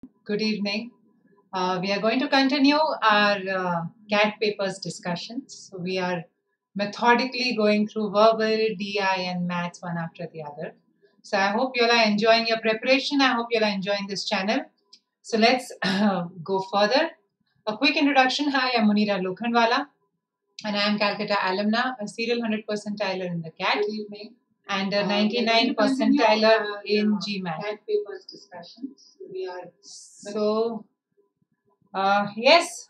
Good evening. We are going to continue our CAT papers discussions. So we are methodically going through verbal, DI, and maths one after the other. So I hope you all are enjoying your preparation. I hope you all are enjoying this channel. So let's go further. A quick introduction. Hi, I'm Munira Lokhandwala, and I am Calcutta alumna, a serial 100 percentiler in the CAT. Good evening. And a 99 percentiler in GMAT. CAT papers discussions. We are so. Yes,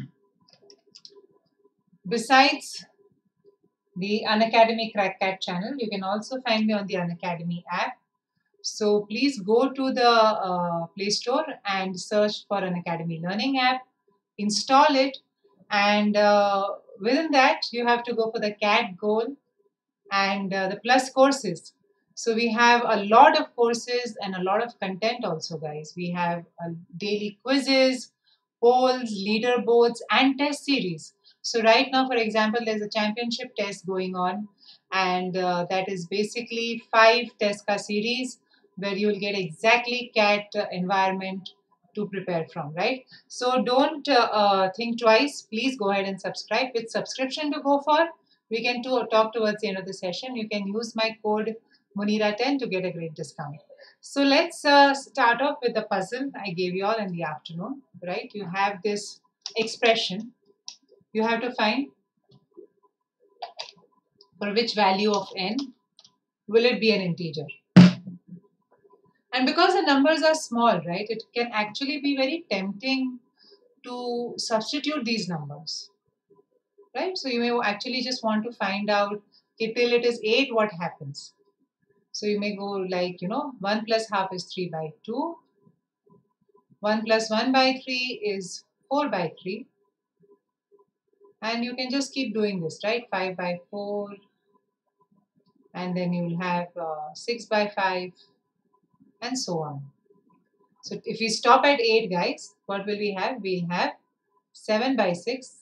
besides the Unacademy Crack Cat channel, you can also find me on the Unacademy app. So please go to the Play Store and search for Unacademy Learning app, install it, and within that, you have to go for the CAT goal and the plus courses. So we have a lot of courses and a lot of content also, guys. We have daily quizzes, polls, leaderboards, and test series. So right now, for example, there's a championship test going on, and that is basically 5 test series where you'll get exactly CAT environment to prepare from, right? So don't think twice. Please go ahead and subscribe. With subscription to go for, we can talk towards the end of the session. You can use my code Munira10 to get a great discount. So let's start off with the puzzle I gave you all in the afternoon, right? You have this expression. You have to find for which value of n will it be an integer. And because the numbers are small, right, it can actually be very tempting to substitute these numbers, right? So you may actually just want to find out till it is 8, what happens. So you may go like, 1 plus half is 3 by 2. 1 plus 1 by 3 is 4 by 3. And you can just keep doing this, right? 5 by 4. And then you'll have 6 by 5 and so on. So if we stop at 8, guys, what will we have? We'll have 7 by 6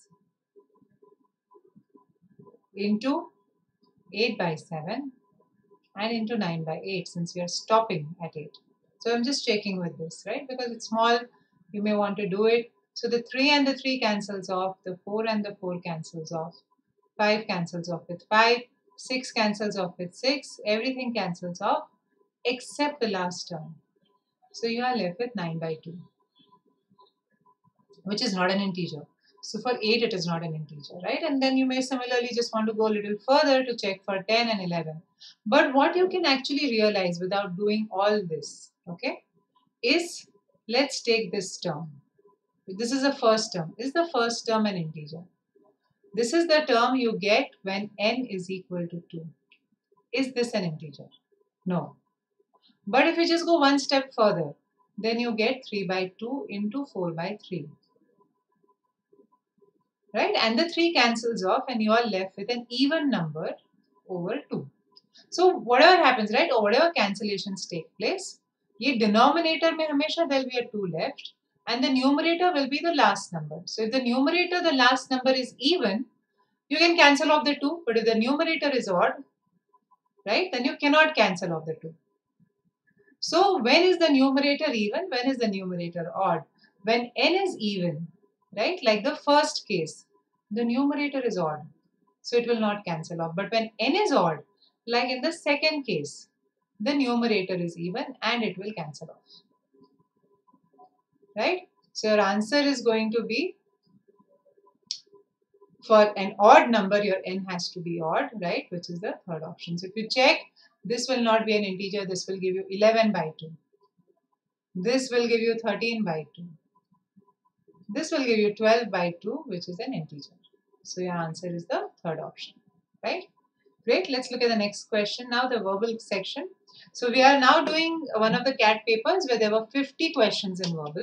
into 8 by 7 and into 9 by 8, since we are stopping at 8. So I'm just checking with this, right? Because it's small, you may want to do it. So the 3 and the 3 cancels off, the 4 and the 4 cancels off, 5 cancels off with 5, 6 cancels off with 6, everything cancels off except the last term. So you are left with 9 by 2, which is not an integer. So for 8, it is not an integer, right? And then you may similarly just want to go a little further to check for 10 and 11. But what you can actually realize without doing all this, okay, is let's take this term. This is the first term. Is the first term an integer? This is the term you get when n is equal to 2. Is this an integer? No. But if you just go one step further, then you get 3 by 2 into 4 by 3. Right? And the 3 cancels off and you are left with an even number over 2. So whatever happens, right, or whatever cancellations take place, ये denominator में हमेशा there will be a 2 left and the numerator will be the last number. So if the numerator, the last number is even, you can cancel off the 2, but if the numerator is odd, right, then you cannot cancel off the 2. So when is the numerator even? When is the numerator odd? When n is even, right, like the first case, the numerator is odd, so it will not cancel off. But when n is odd, like in the second case, the numerator is even and it will cancel off, right? So your answer is going to be, for an odd number, your n has to be odd, right, which is the third option. So if you check, this will not be an integer, this will give you 11 by 2. This will give you 13 by 2. This will give you 12 by 2, which is an integer. So your answer is the third option, right? Great. Let's look at the next question now, the verbal section. So we are now doing one of the CAT papers where there were 50 questions in verbal,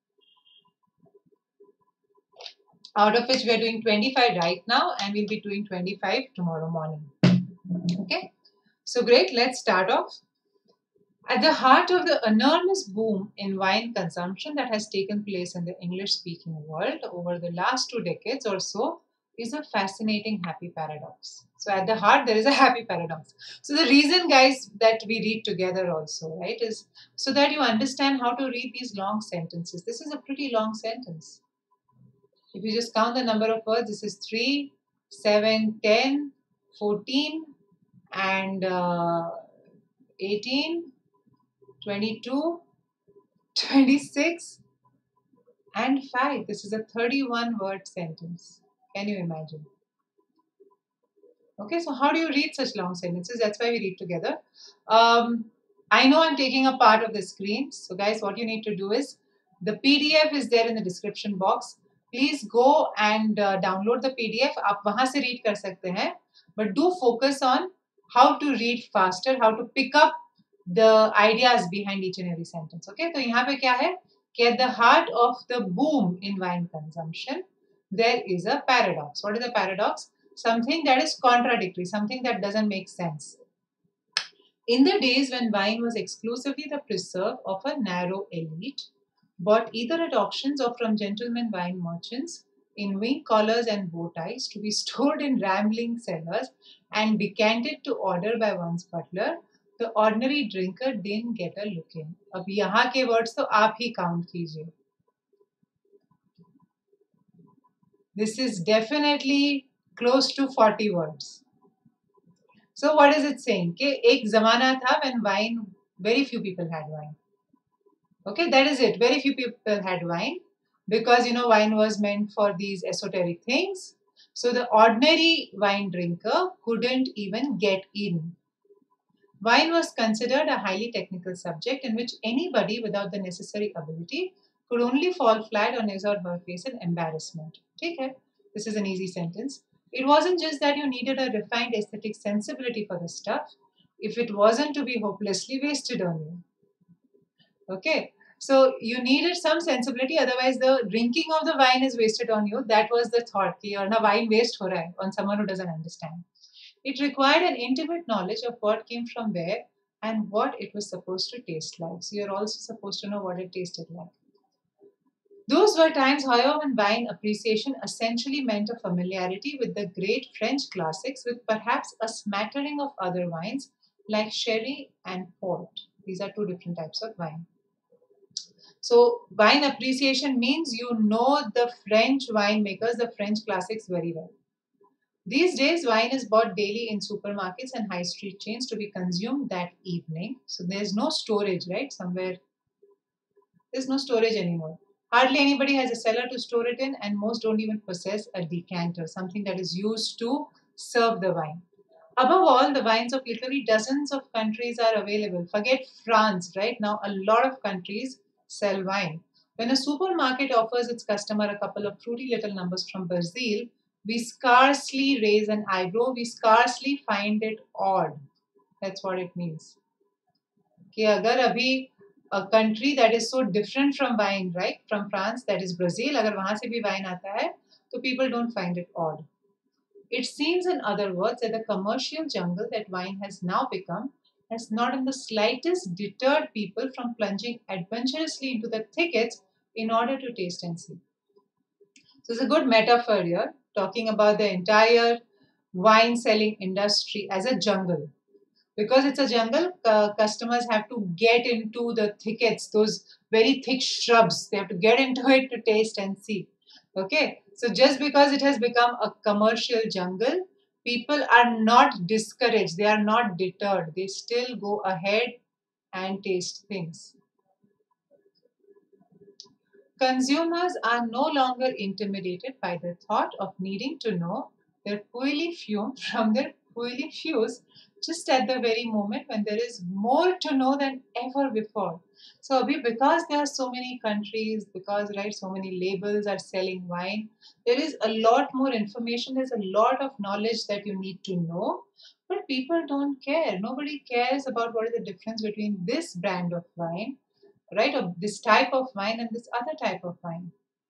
out of which we are doing 25 right now and we'll be doing 25 tomorrow morning. Okay. So great. Let's start off. At the heart of the enormous boom in wine consumption that has taken place in the English-speaking world over the last 2 decades or so is a fascinating happy paradox. So at the heart, there is a happy paradox. So the reason, guys, that we read together also, right, is so that you understand how to read these long sentences. This is a pretty long sentence. If you just count the number of words, this is 3, 7, 10, 14, and 18, 22, 26, and 5. This is a 31 word sentence. Can you imagine? Okay, so how do you read such long sentences? That's why we read together. Um, I know I'm taking a part of the screen. So, guys, what you need to do is the PDF is there in the description box. Please go and download the PDF. आप वहाँ से read कर सकते हैं. But do focus on how to read faster, how to pick up the ideas behind each and every sentence. Okay, तो यहाँ पे क्या है कि at the heart of the boom in wine consumption, there is a paradox. What is the paradox? Something that is contradictory, something that doesn't make sense. In the days when wine was exclusively the preserve of a narrow elite, bought either at auctions or from gentlemen wine merchants in wing collars and bow ties to be stored in rambling cellars and decanted to order by one's butler, the ordinary drinker didn't get a look in. अब यहाँ के words तो आप ही count कीजिए. This is definitely close to 40 words. So what is it saying? कि एक ज़माना था when wine, very few people had wine. Okay, that is it. Very few people had wine because wine was meant for these esoteric things. So the ordinary wine drinker couldn't even get in. Wine was considered a highly technical subject in which anybody without the necessary ability could only fall flat on his or her face in embarrassment. ठीक है? This is an easy sentence. It wasn't just that you needed a refined aesthetic sensibility for the stuff, if it wasn't to be hopelessly wasted on you. Okay, so you needed some sensibility, otherwise the drinking of the wine is wasted on you. That was the thought कि और ना wine waste हो रहा है on someone who doesn't understand. It required an intimate knowledge of what came from where and what it was supposed to taste like. So you're also supposed to know what it tasted like. Those were times, however, when wine appreciation essentially meant a familiarity with the great French classics with perhaps a smattering of other wines like sherry and port. These are two different types of wine. So wine appreciation means you know the French winemakers, the French classics very well. These days, wine is bought daily in supermarkets and high street chains to be consumed that evening. So there's no storage, right? Somewhere there's no storage anymore. Hardly anybody has a cellar to store it in, and most don't even possess a decanter, something that is used to serve the wine. Above all, the wines of literally dozens of countries are available. Forget France, right? Now, a lot of countries sell wine. When a supermarket offers its customer a couple of fruity little numbers from Brazil, we scarcely raise an eyebrow, we scarcely find it odd. That's what it means. कि अगर अभी a country that is so different from wine, right? From France, that is Brazil, अगर वहां से भी wine आता है, तो people don't find it odd. It seems, in other words, that the commercial jungle that wine has now become has not in the slightest deterred people from plunging adventurously into the thickets in order to taste and see. So it's a good metaphor here, talking about the entire wine selling industry as a jungle. Because it's a jungle, customers have to get into the thickets, those very thick shrubs. They have to get into it to taste and see. Okay, so just because it has become a commercial jungle, people are not discouraged, they are not deterred, they still go ahead and taste things. Consumers are no longer intimidated by the thought of needing to know their puili fume from their puili fuse just at the very moment when there is more to know than ever before. So because there are so many countries, because right, so many labels are selling wine, there is a lot more information, there's a lot of knowledge that you need to know, but people don't care. Nobody cares about what is the difference between this brand of wine, right, of this type of wine and this other type of wine.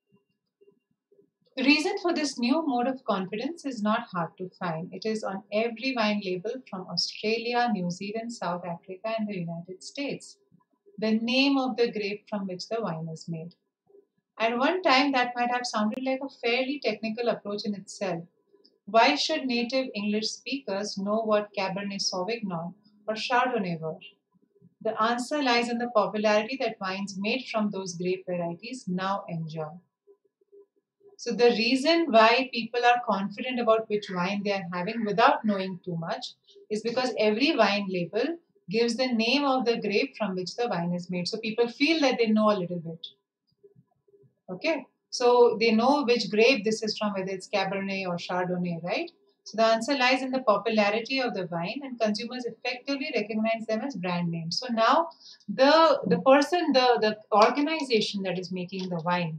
The reason for this new mode of confidence is not hard to find. It is on every wine label from Australia, New Zealand, South Africa, and the United States. The name of the grape from which the wine is made. At one time, that might have sounded like a fairly technical approach in itself. Why should native English speakers know what Cabernet Sauvignon or Chardonnay were? The answer lies in the popularity that wines made from those grape varieties now enjoy. So, the reason why people are confident about which wine they are having without knowing too much is because every wine label gives the name of the grape from which the wine is made. So, people feel that they know a little bit. Okay, so they know which grape this is from, whether it's Cabernet or Chardonnay, right? So the answer lies in the popularity of the wine, and consumers effectively recognize them as brand names. So now the person, the organization that is making the wine,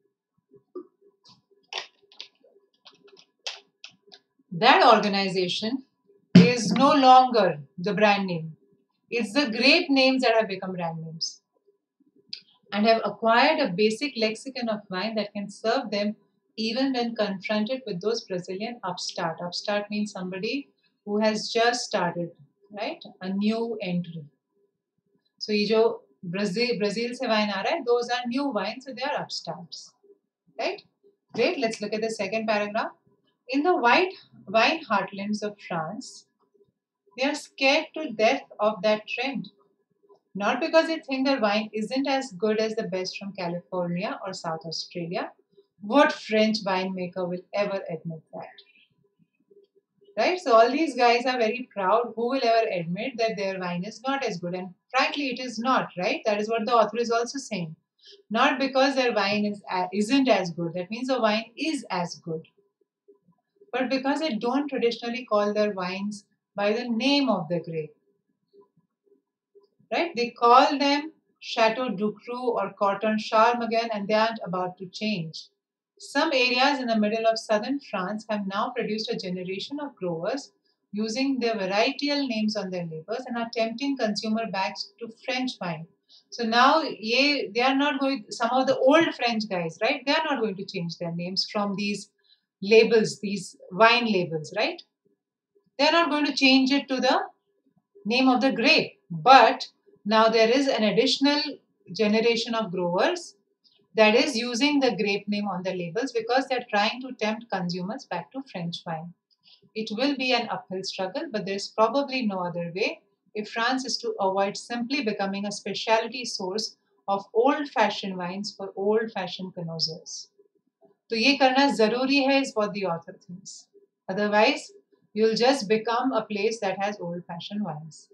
that organization is no longer the brand name. It's the grape names that have become brand names and have acquired a basic lexicon of wine that can serve them even when confronted with those Brazilian upstart. Upstart means somebody who has just started, right? A new entry. So ये जो Brazil से wine आ रहा है, those are new wines, so they are upstarts, right? Great. Let's look at the second paragraph. In the white wine heartlands of France, they are scared to death of that trend. Not because they think their wine isn't as good as the best from California or South Australia. What French winemaker will ever admit that? Right? So, all these guys are very proud. Who will ever admit that their wine is not as good? And frankly, it is not, right? That is what the author is also saying. Not because their wine isn't as good, that means the wine is as good, but because they don't traditionally call their wines by the name of the grape. Right? They call them Chateau Ducroux or Corton Charlemagne, and they aren't about to change. Some areas in the middle of southern France have now produced a generation of growers using their varietal names on their labels and are tempting consumer back to French wine. So now they are not going, some of the old French guys, right? They are not going to change their names from these labels, these wine labels, right? They are not going to change it to the name of the grape. But now there is an additional generation of growers that is using the grape name on the labels because they're trying to tempt consumers back to French wine. It will be an uphill struggle, but there's probably no other way if France is to avoid simply becoming a specialty source of old fashioned wines for old fashioned connoisseurs. तो ये करना जरूरी है is what the author thinks. Otherwise, you'll just become a place that has old fashioned wines.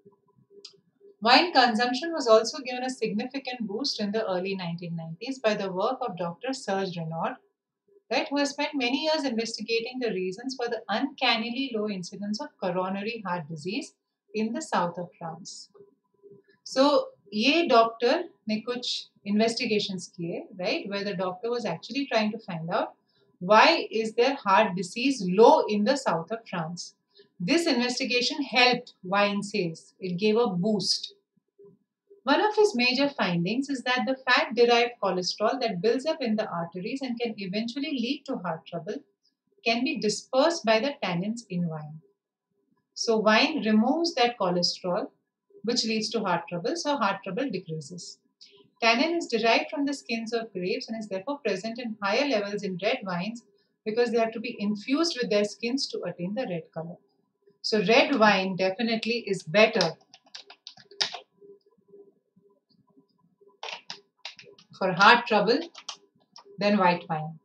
Wine consumption was also given a significant boost in the early 1990s by the work of Dr. Serge Renaud, right, who has spent many years investigating the reasons for the uncannily low incidence of coronary heart disease in the south of France. So, ये doctor ने कुछ investigations किए, right, where the doctor was actually trying to find out why is there heart disease low in the south of France. This investigation helped wine sales. It gave a boost. One of his major findings is that the fat derived cholesterol that builds up in the arteries and can eventually lead to heart trouble can be dispersed by the tannins in wine. So, wine removes that cholesterol, which leads to heart trouble, so heart trouble decreases. Tannin is derived from the skins of grapes and is therefore present in higher levels in red wines because they have to be infused with their skins to attain the red color. So, red wine definitely is better for heart trouble than white wine.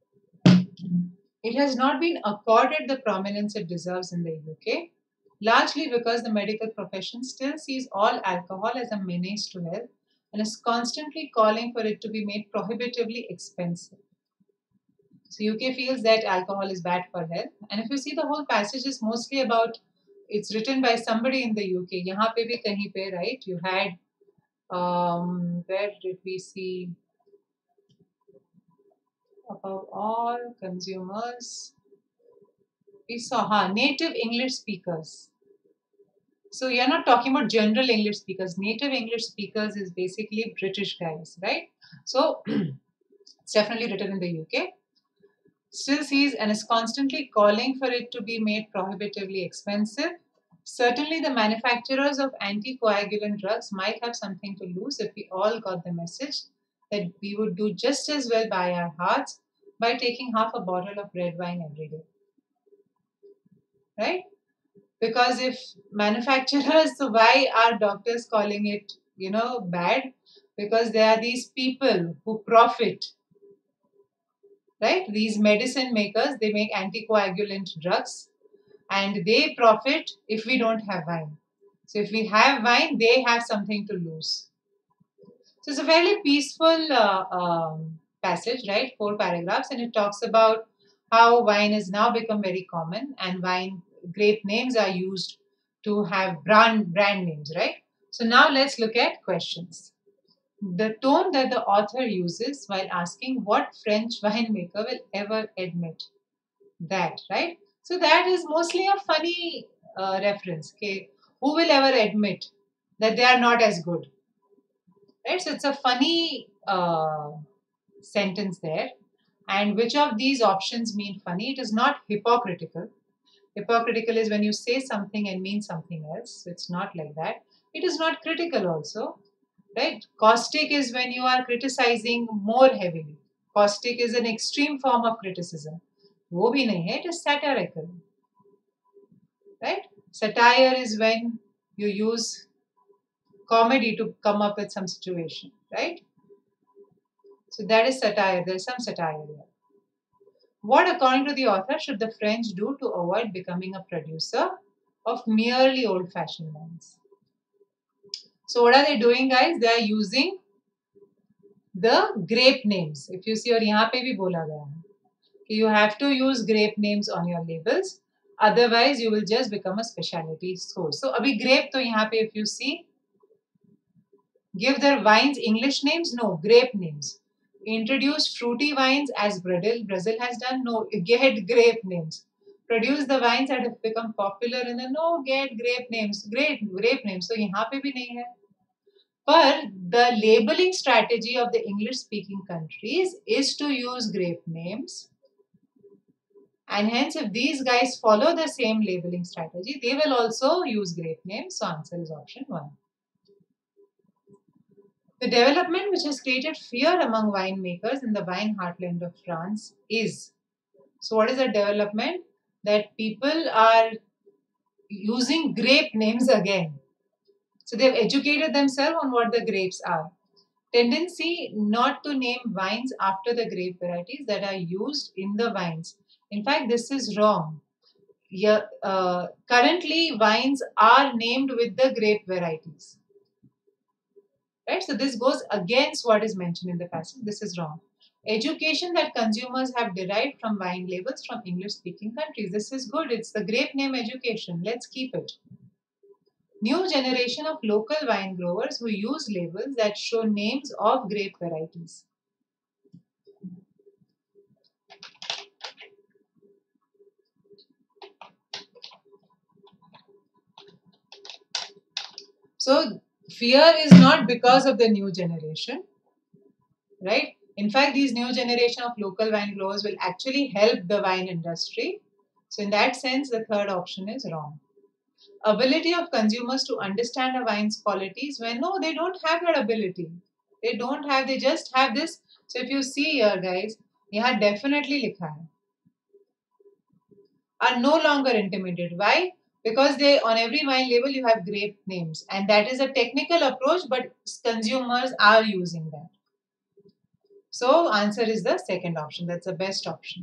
It has not been accorded the prominence it deserves in the UK, largely because the medical profession still sees all alcohol as a menace to health and is constantly calling for it to be made prohibitively expensive. So UK feels that alcohol is bad for health, and if you see the whole passage is mostly about, it's written by somebody in the UK. यहाँ पे भी कहीं पे, right? You had where did we see above all consumers? We saw native English speakers. So you're not talking about general English speakers. Native English speakers is basically British guys, right? So it's definitely written in the UK. Still sees and is constantly calling for it to be made prohibitively expensive. Certainly, the manufacturers of anticoagulant drugs might have something to lose if we all got the message that we would do just as well by our hearts by taking half a bottle of red wine every day. right? Because if manufacturers, so why are doctors calling it, bad? Because there are these people who profit, right? These medicine makers, they make anticoagulant drugs and they profit if we don't have wine. So if we have wine, they have something to lose. So it's a fairly peaceful passage, right? 4 paragraphs, and it talks about how wine has now become very common, and wine grape names are used to have brand names, right? So now let's look at questions. The tone that the author uses while asking what French winemaker will ever admit that, right? So that is mostly a funny reference. Okay, who will ever admit that they are not as good, right? So it's a funny sentence there. And which of these options mean funny? It is not hypocritical. Hypocritical is when you say something and mean something else. So it's not like that. It is not critical also, right? Caustic is when you are criticizing more heavily. Caustic is an extreme form of criticism. वो भी नहीं है, it is satirical, right? Satire is when you use comedy to come up with some situation, right? So that is satire. There is some satire there. What, according to the author, should the French do to avoid becoming a producer of merely old-fashioned wines? So what are they doing, guys? They are using the grape names. If you see, और यहाँ पे भी बोला गया है कि you have to use grape names on your labels. Otherwise, you will just become a specialty store. So अभी grape तो यहाँ पे, if you see, give their wines English names? No, grape names. Introduce fruity wines as Brazil has done? No, get grape names. Produce the wines that have become popular in the, no, get grape names. Great grape names. So यहाँ पे भी नहीं है. But the labeling strategy of the English speaking countries is to use grape names. And hence, if these guys follow the same labeling strategy, they will also use grape names. So answer is option 1. The development which has created fear among winemakers in the wine heartland of France is. So what is the development? That people are using grape names again. So they've educated themselves on what the grapes are. Tendency not to name wines after the grape varieties that are used in the wines. In fact, this is wrong. Yeah, currently, wines are named with the grape varieties. Right? So this goes against what is mentioned in the passage. This is wrong. Education that consumers have derived from wine labels from English-speaking countries. This is good. It's the grape name education. Let's keep it. New generation of local wine growers who use labels that show names of grape varieties. So fear is not because of the new generation, right? In fact, these new generation of local wine growers will actually help the wine industry. So in that sense, the third option is wrong. Ability of consumers to understand a wine's qualities when no, they don't have that ability. They don't have, they just have this. So if you see here, guys, यहाँ definitely लिखा है. Are no longer intimidated. Why? Because they, on every wine label you have grape names, and that is a technical approach, but consumers are using that. So answer is the second option. That's the best option.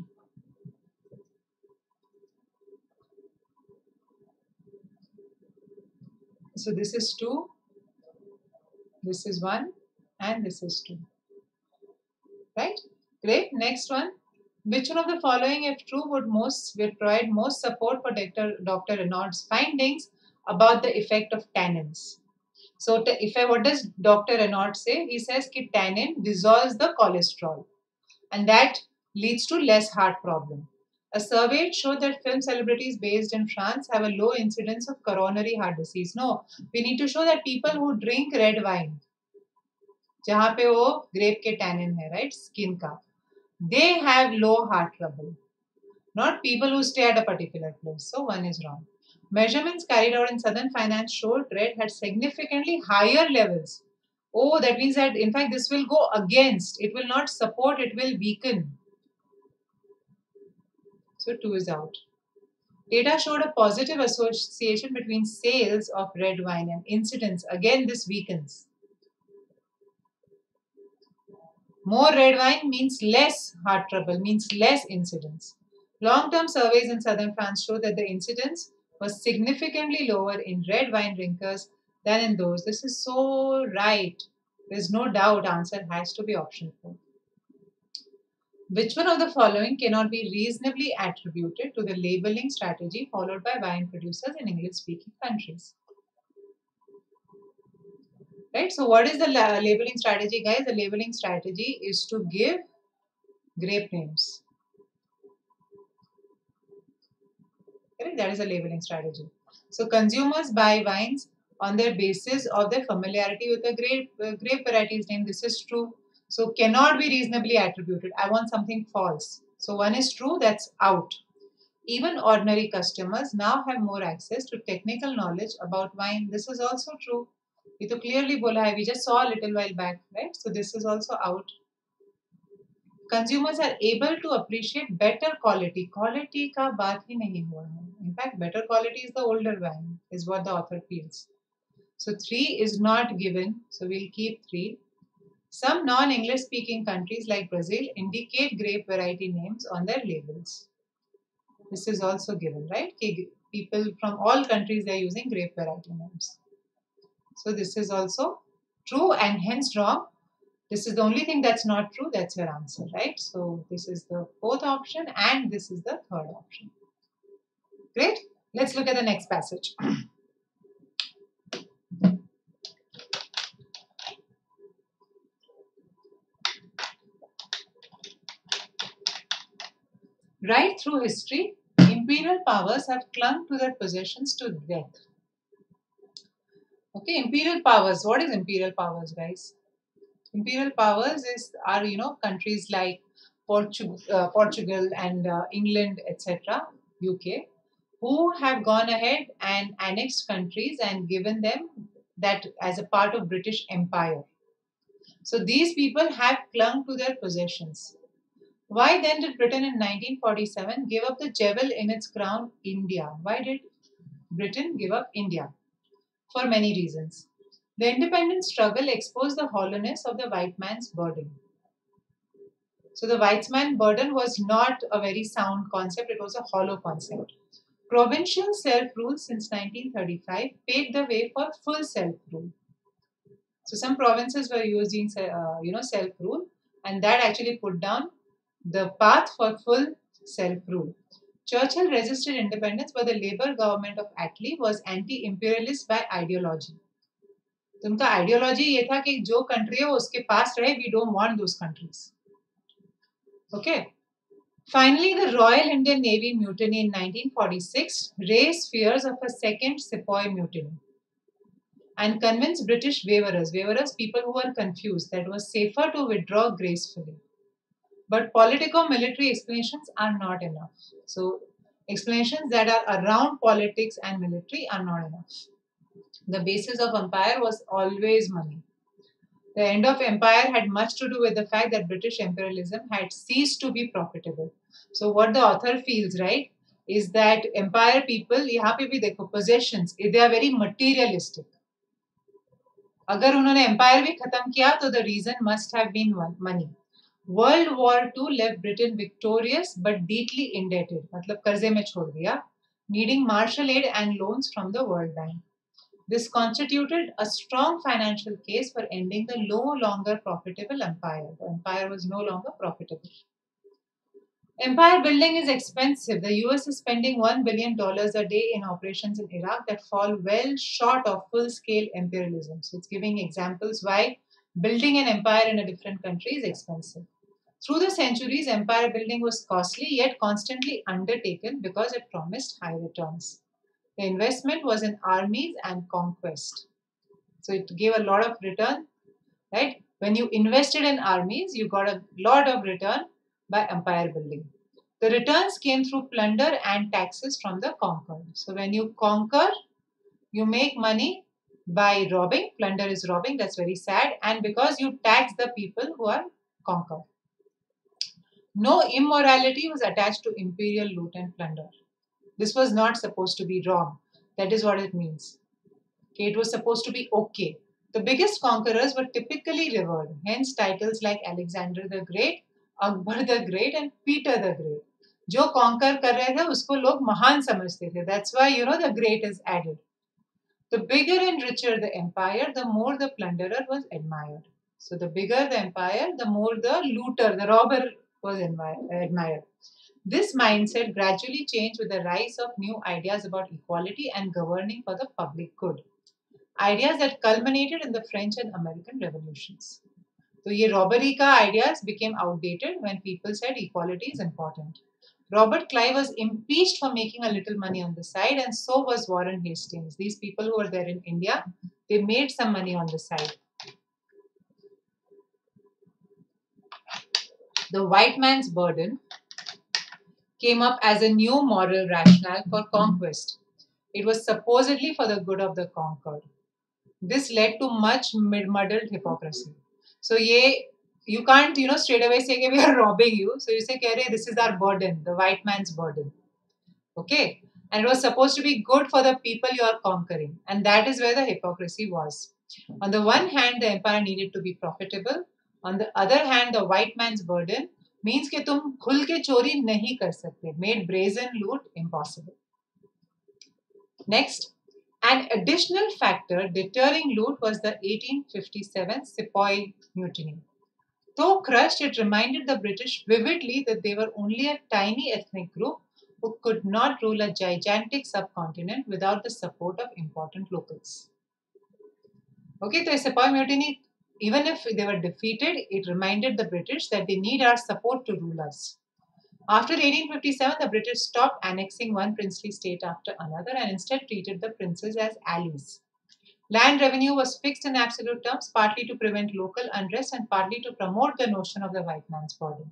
So this is 2, this is 1, and this is 2. Right? Great. Next one. Which one of the following, if true, would provide most support for Dr. Renaud's findings about the effect of tannins? So what does Dr. Renaud say? He says that tannin dissolves the cholesterol and that leads to less heart problem. A survey showed that film celebrities based in France have a low incidence of coronary heart disease. No, we need to show that people who drink red wine, जहाँ पे वो grape के tannin है, right, skin का, they have low heart trouble. Not people who stay at a particular place. So 1 is wrong. Measurements carried out in Southern Finance showed red had significantly higher levels. Oh, that means that in fact this will go against. It will not support, it will weaken. So 2 is out. Data showed a positive association between sales of red wine and incidents. Again, this weakens. More red wine means less heart trouble, means less incidents. Long-term surveys in southern France show that the incidence was significantly lower in red wine drinkers than in those. This is so right. There's no doubt answer has to be option 4. Which one of the following cannot be reasonably attributed to the labeling strategy followed by wine producers in English-speaking countries? Right. So, what is the labeling strategy, guys? The labeling strategy is to give grape names. Correct? That is a labeling strategy. So, consumers buy wines on their basis of their familiarity with the grape varieties name. This is true. So, cannot be reasonably attributed. I want something false. So, one is true, that's out. Even ordinary customers now have more access to technical knowledge about wine. This is also true. ये तो clearly बोला है. We just saw a little while back, right? So this is also out. Consumers are able to appreciate better quality. Quality का बात ही नहीं हुआ है. In fact, better quality is the older wine, is what the author feels. So 3 is not given. So we'll keep 3. Some non-English speaking countries like Brazil indicate grape variety names on their labels. This is also given, right? People from all countries, they're using grape variety names. So this is also true and hence wrong. This is the only thing that's not true. That's your answer, right? So this is the 4th option and this is the 3rd option. Great. Let's look at the next passage. Right through history, imperial powers have clung to their possessions to death. Okay, imperial powers. What is imperial powers, guys? Imperial powers are countries like Portugal and England, etc., UK, who have gone ahead and annexed countries and given them that as a part of British Empire. So these people have clung to their possessions. Why then did Britain in 1947 give up the jewel in its crown, India? Why did Britain give up India? For many reasons. The independence struggle exposed the hollowness of the white man's burden. So the white man's burden was not a very sound concept, it was a hollow concept. Provincial self-rule since 1935 paved the way for full self-rule. So some provinces were using self-rule, and that actually put down the path for full self-rule. Churchill resisted independence, but the Labour government of Attlee was anti-imperialist by ideology. तो उनका ideology ये था कि जो country है वो उसके पास रहे. We don't want those countries. Okay. Finally, the Royal Indian Navy mutiny in 1946 raised fears of a second Sepoy mutiny and convinced British waverers, people who were confused, that it was safer to withdraw gracefully. But politico-military explanations are not enough. So, explanations that are around politics and military are not enough. The basis of empire was always money. The end of empire had much to do with the fact that British imperialism had ceased to be profitable. So what the author feels, right, is that empire people, यहाँ पे भी देखो, possessions, they are very materialistic. अगर उन्होंने empire भी खत्म किया, तो the reason must have been money. World War II left Britain victorious but deeply indebted, मतलब कर्जे में छोड़ दिया, needing martial aid and loans from the World Bank. This constituted a strong financial case for ending the no longer profitable empire. The empire was no longer profitable. Empire building is expensive. The US is spending $1 billion a day in operations in Iraq that fall well short of full-scale imperialism. So it's giving examples why building an empire in a different country is expensive. Through the centuries, empire building was costly yet constantly undertaken because it promised high returns. The investment was in armies and conquest. So it gave a lot of return, right? When you invested in armies, you got a lot of return by empire building. The returns came through plunder and taxes from the conquered. So when you conquer, you make money by robbing. Plunder is robbing, that's very sad. And because you tax the people who are conquered. No immorality was attached to imperial loot and plunder. This was not supposed to be wrong. That is what it means. Okay, it was supposed to be okay. The biggest conquerors were typically revered, hence titles like Alexander the Great, Akbar the Great, and Peter the Great. जो conquer कर रहे थे उसको लोग महान समझते थे. That's why the great is added. The bigger and richer the empire, the more the plunderer was admired. So the bigger the empire, the more the looter, the robber was admired. This mindset gradually changed with the rise of new ideas about equality and governing for the public good. Ideas that culminated in the French and American revolutions. So ये robbery का ideas became outdated when people said equality is important. Robert Clive was impeached for making a little money on the side, and so was Warren Hastings. These people who were there in India, they made some money on the side. The white man's burden came up as a new moral rationale for conquest. It was supposedly for the good of the conquered. This led to much muddled hypocrisy. So you can't straight away say we are robbing you. So you say this is our burden, the white man's burden. Okay, and it was supposed to be good for the people you are conquering, and that is where the hypocrisy was. On the one hand, the empire needed to be profitable. On the other hand, the white man's burden means कि तुम खुल के चोरी नहीं कर सकते, made brazen loot impossible. Next, an additional factor deterring loot was the 1857 Sepoy Mutiny. Though crushed, it reminded the British vividly that they were only a tiny ethnic group who could not rule a gigantic subcontinent without the support of important locals. Okay, so Sepoy Mutiny, even if they were defeated, it reminded the British that they need our support to rule us. After 1857, the British stopped annexing one princely state after another and instead treated the princes as allies. Land revenue was fixed in absolute terms, partly to prevent local unrest and partly to promote the notion of the white man's burden.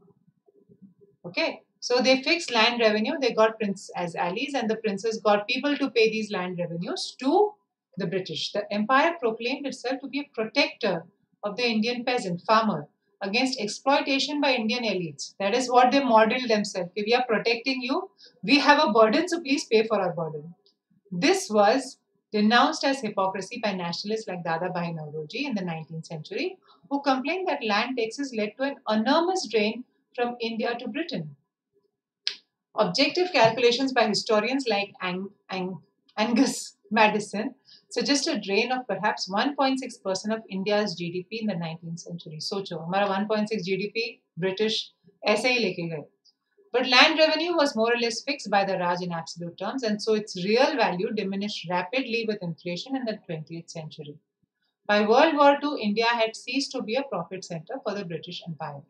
Okay, so they fixed land revenue, they got princes as allies, and the princes got people to pay these land revenues to the British. The empire proclaimed itself to be a protector of the Indian peasant, farmer, against exploitation by Indian elites. That is what they modeled themselves. If we are protecting you, we have a burden, so please pay for our burden. This was denounced as hypocrisy by nationalists like Dadabhai Naoroji in the 19th century, who complained that land taxes led to an enormous drain from India to Britain. Objective calculations by historians like Angus Maddison suggest a drain of perhaps 1.6% of India's GDP in the 19th century. सोचो हमारा 1.6 GDP British ऐसे ही लेके गए. But land revenue was more or less fixed by the Raj in absolute terms, and so its real value diminished rapidly with inflation in the 20th century. By World War II, India had ceased to be a profit center for the British Empire.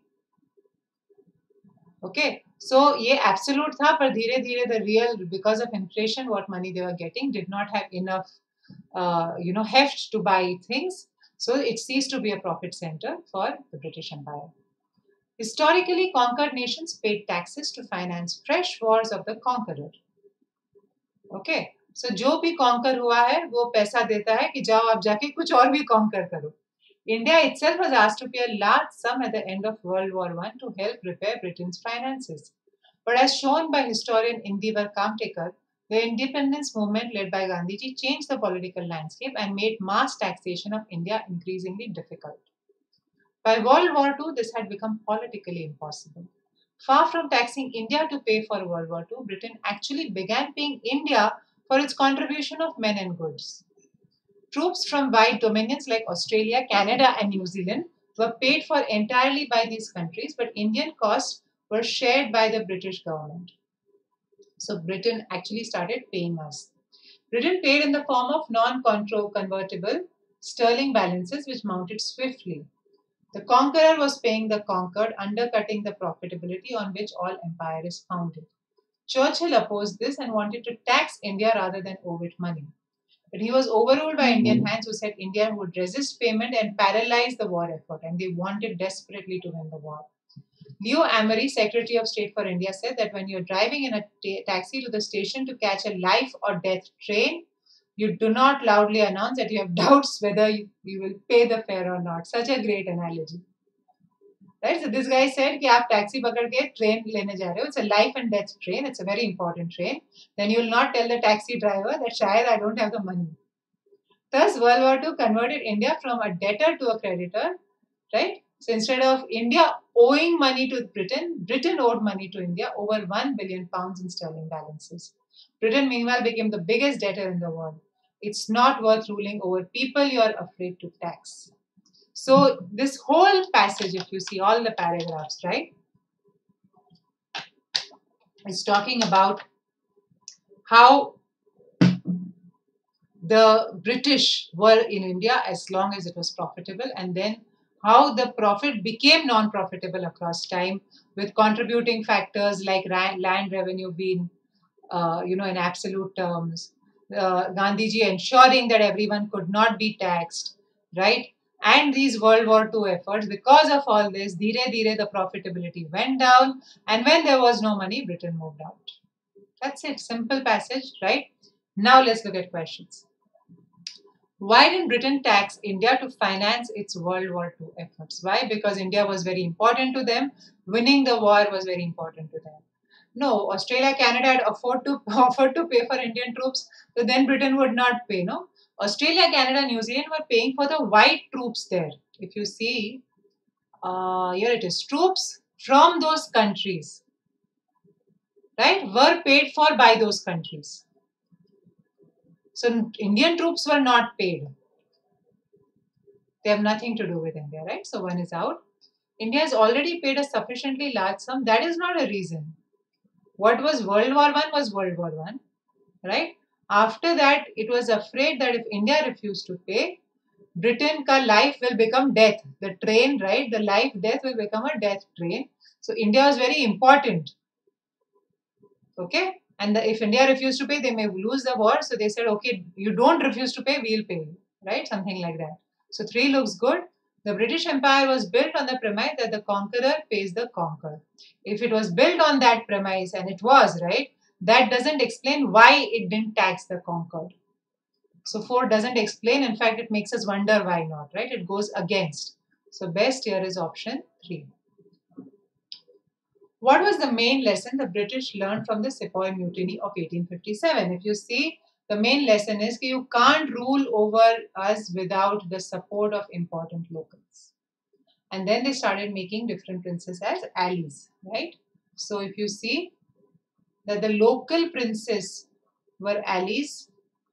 Okay, so ये absolute था, पर धीरे धीरे the real, because of inflation, what money they were getting did not have enough, heft to buy things. So it ceased to be a profit center for the British Empire. Historically, conquered nations paid taxes to finance fresh wars of the conqueror. Okay, so जो भी conquer हुआ है वो पैसा देता है कि जाओ आप जाके कुछ और भी conquer करो. India itself was asked to pay a large sum at the end of World War I to help repair Britain's finances. But as shown by historian Indivar Kamtekar, the independence movement led by Gandhiji changed the political landscape and made mass taxation of India increasingly difficult. By World War II, this had become politically impossible. Far from taxing India to pay for World War II, Britain actually began paying India for its contribution of men and goods. Troops from wide dominions like Australia, Canada, and New Zealand were paid for entirely by these countries, but Indian costs were shared by the British government. So Britain actually started paying us. Britain paid in the form of non-convertible sterling balances, which mounted swiftly. The conqueror was paying the conquered, undercutting the profitability on which all empire is founded. Churchill opposed this and wanted to tax India rather than owe it money. But he was overruled by Indian hands who said India would resist payment and paralyze the war effort, and they wanted desperately to win the war. Leo Amery, Secretary of State for India, said that when you're driving in a taxi to the station to catch a life or death train, you do not loudly announce that you have doubts whether you will pay the fare or not. Such a great analogy. Right? So this guy said कि आप taxi पकड़ के train लेने जा रहे हो. It's a life and death train. It's a very important train. Then you will not tell the taxi driver that शायद I don't have the money. Thus, World War II converted India from a debtor to a creditor, right? So instead of India owing money to Britain, Britain owed money to India, over 1 billion pounds in sterling balances. Britain, meanwhile, became the biggest debtor in the world. It's not worth ruling over people you're afraid to tax. So this whole passage, if you see all the paragraphs, right, is talking about how the British were in India as long as it was profitable, and then how the profit became non-profitable across time, with contributing factors like land revenue being, in absolute terms, Gandhiji ensuring that everyone could not be taxed, right? And these World War II efforts, because of all this, dheere dheere the profitability went down, and when there was no money, Britain moved out. That's it. Simple passage, right? Now let's look at questions. Why didn't Britain tax India to finance its World War II efforts? Why? Because India was very important to them. Winning the war was very important to them. No, Australia, Canada had offered to pay for Indian troops, so then Britain would not pay. No, Australia, Canada, New Zealand were paying for the white troops there. If you see, here it is, troops from those countries, right, were paid for by those countries. So Indian troops were not paid. They have nothing to do with India, right? So one is out. India has already paid a sufficiently large sum. That is not a reason. What was World War One was World War One, right? After that, it was afraid that if India refused to pay, Britain ka life will become death. The train, right? The life death will become a death train. So India was very important. Okay? And if India refused to pay, they may lose the war. So they said, okay, you don't refuse to pay, we'll pay you. Right? Something like that. So 3 looks good. The British Empire was built on the premise that the conqueror pays the conquered. If it was built on that premise, and it was, right, that doesn't explain why it didn't tax the conquered. So 4 doesn't explain. In fact, it makes us wonder why not, right? It goes against. So best here is option 3. What was the main lesson the British learned from the Sepoy Mutiny of 1857? If you see, the main lesson is that you can't rule over us without the support of important locals. And then they started making different princes as allies, right? So if you see that the local princes were allies,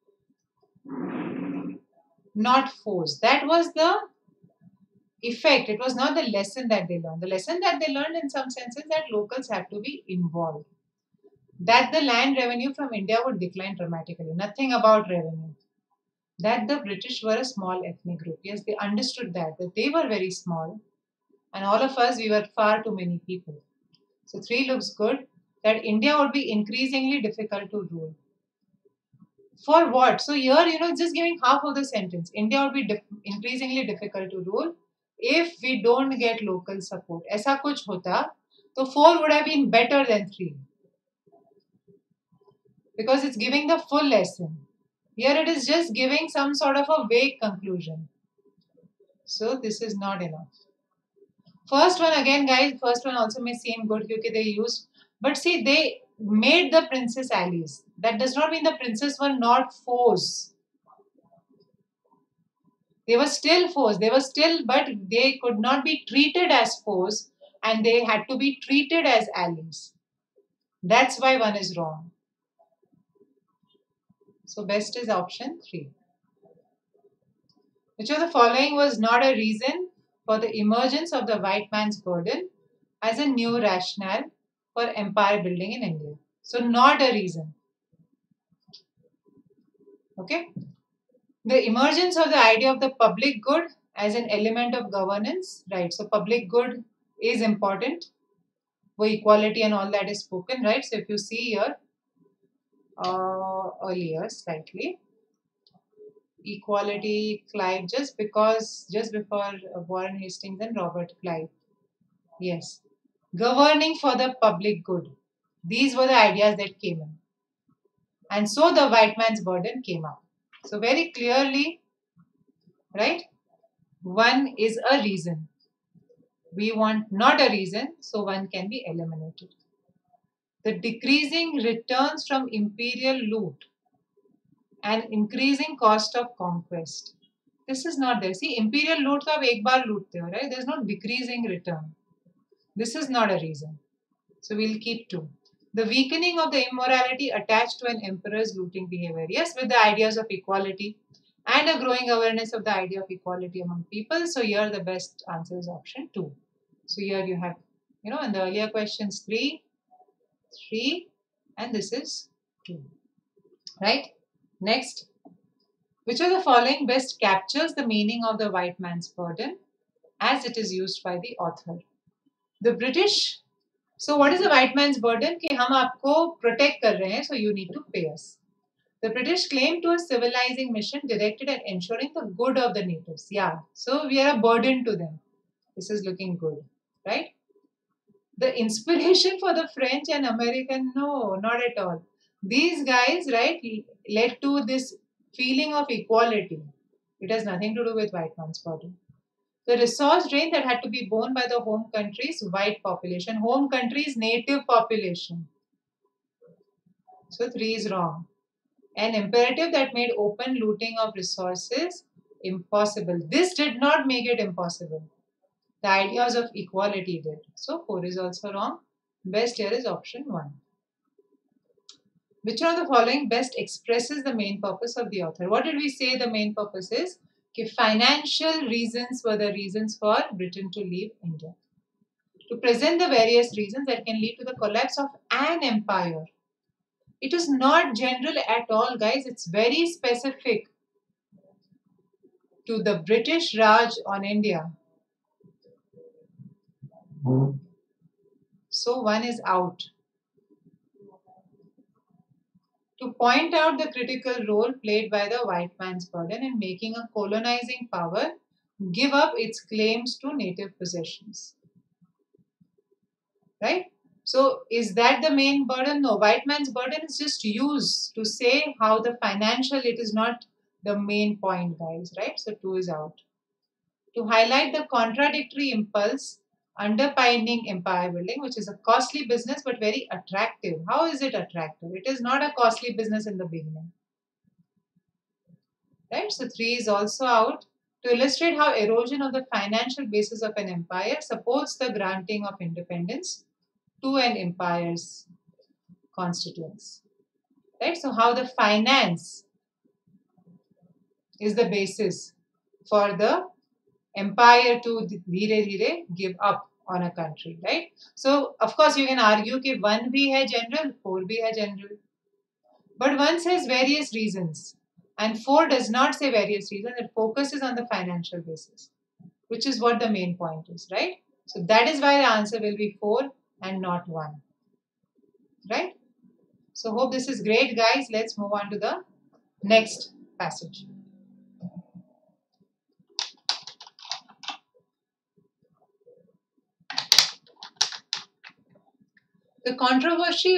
not foes. That was the effect. It was not the lesson that they learned. The lesson that they learned in some sense is that locals have to be involved. That the land revenue from India would decline dramatically. Nothing about revenue. That the British were a small ethnic group. Yes, they understood that they were very small, and all of us, we were far too many people. So 3 looks good. That India would be increasingly difficult to rule. For what? So here, just giving half of the sentence. India would be increasingly difficult to rule if we don't get local support. ऐसा कुछ होता, तो 4 would have been better than 3. Because it's giving the full lesson. Here it is just giving some sort of a vague conclusion. So this is not enough. First one again, guys, first one also may seem good because they used, but see, they made the princes allies. That does not mean the princes were not foes. They were still foes. But they could not be treated as foes, and they had to be treated as allies. That's why one is wrong. So best is option 3. Which of the following was not a reason for the emergence of the white man's burden as a new rationale for empire building in India? So not a reason. Okay. The emergence of the idea of the public good as an element of governance, right? So public good is important. Where equality and all that is spoken, right? So if you see here, earlier slightly, equality, Clive, just before Warren Hastings and Robert Clive. Yes. Governing for the public good. These were the ideas that came in. And so the white man's burden came up. So very clearly, right? One is a reason. We want not a reason, so one can be eliminated. The decreasing returns from imperial loot and increasing cost of conquest. This is not there. See, imperial loot तो आप एक बार लूटते हो, right? There's no decreasing return. This is not a reason. So we'll keep 2. The weakening of the immorality attached to an emperor's looting behavior. Yes, with the ideas of equality and a growing awareness of the idea of equality among people. So here the best answer is option 2. So here you have, in the earlier questions 3, and this is 2. Right? Next. Which of the following best captures the meaning of the white man's burden as it is used by the author? The British. So what is the white man's burden? कि हम आपको protect कर रहे हैं, so you need to pay us. The British claim to a civilizing mission directed at ensuring the good of the natives. Yeah, so we are a burden to them. This is looking good, right? The inspiration for the French and American, no, not at all. These guys, right, led to this feeling of equality. It has nothing to do with white man's burden. The resource drain that had to be borne by the home country's white population. Home country's native population. So 3 is wrong. An imperative that made open looting of resources impossible. This did not make it impossible. The ideas of equality did. So 4 is also wrong. Best here is option 1. Which one of the following best expresses the main purpose of the author? What did we say the main purpose is? That financial reasons were the reasons for Britain to leave India. To present the various reasons that can lead to the collapse of an empire. It is not general at all, guys. It's very specific to the British Raj on India. So 1 is out. To point out the critical role played by the white man's burden in making a colonizing power give up its claims to native possessions. Right? So is that the main burden? No, white man's burden is just used to say how the financial, it is not the main point, guys, right? So 2 is out. To highlight the contradictory impulse underpinning empire building, which is a costly business but very attractive. How is it attractive? It is not a costly business in the beginning. Right? So 3 is also out. To illustrate how erosion of the financial basis of an empire supports the granting of independence to an empire's constituents. Right? So how the finance is the basis for the empire to धीरे-धीरे give up on a country, right? So of course you can argue कि 1 भी है general, 4 भी है general. But 1 says various reasons and 4 does not say various reasons. It focuses on the financial basis, which is what the main point is, right? So that is why the answer will be 4 and not 1, right? So hope this is great, guys. Let's move on to the next passage. The controversy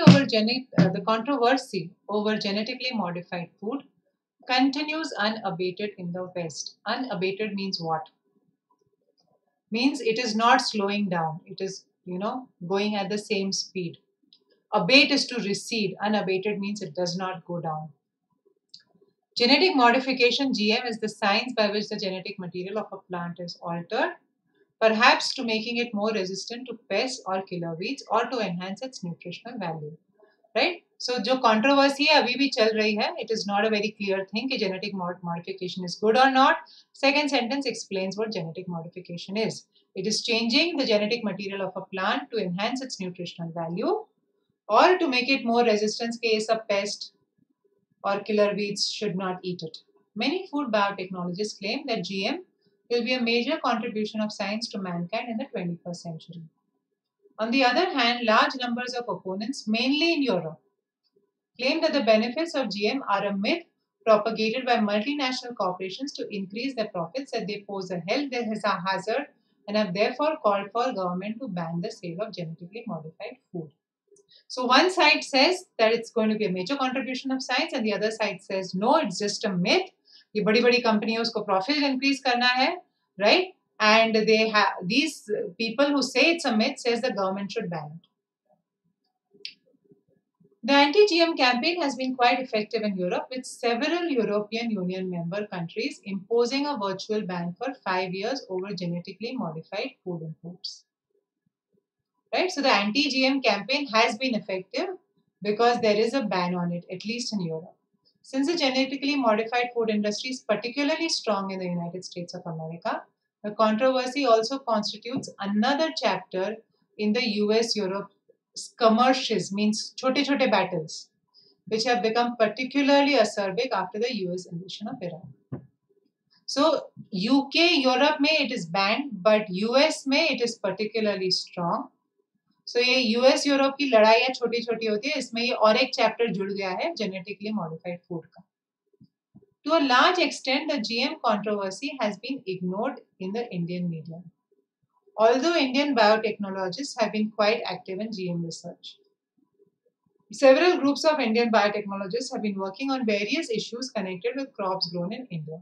over genetically modified food continues unabated in the West. Unabated means what? Means it is not slowing down. It is, going at the same speed. Abate is to recede. Unabated means it does not go down. Genetic modification, GM, is the science by which the genetic material of a plant is altered, perhaps to making it more resistant to pests or killer weeds or to enhance its nutritional value. Right? So जो controversy है अभी भी चल रही है, it is not a very clear thing कि genetic modification is good or not. Second sentence explains what genetic modification is. It is changing the genetic material of a plant to enhance its nutritional value or to make it more resistant in case a pest or killer weeds should not eat it. Many food biotechnologists claim that GM will be a major contribution of science to mankind in the 21st century. On the other hand, large numbers of opponents, mainly in Europe, claim that the benefits of GM are a myth propagated by multinational corporations to increase their profits, that they pose a health hazard and have therefore called for government to ban the sale of genetically modified food. So one side says that it's going to be a major contribution of science and the other side says no, it's just a myth. ये बड़ी-बड़ी कंपनियों उसको profit increase करना है, right? and they have these people who say it's a myth says the government should ban it. The anti-GM campaign has been quite effective in Europe, with several European Union member countries imposing a virtual ban for 5 years over genetically modified food imports. Right? So the anti-GM campaign has been effective because there is a ban on it, at least in Europe. Since the genetically modified food industry is particularly strong in the United States of America, the controversy also constitutes another chapter in the US-Europe skirmishes, means chote-chote battles, which have become particularly acerbic after the US invasion of Iraq. So UK, Europe में it is banned, but US में it is particularly strong. So ये US Europe की लड़ाइयाँ छोटी छोटी होती है, इसमें ये और एक चैप्टर जुड़ गया है genetically modified food का. To a large extent, the GM controversy has been ignored in the Indian media, although Indian biotechnologists have been quite active in GM research. Several groups of Indian biotechnologists have been working on various issues connected with crops grown in India.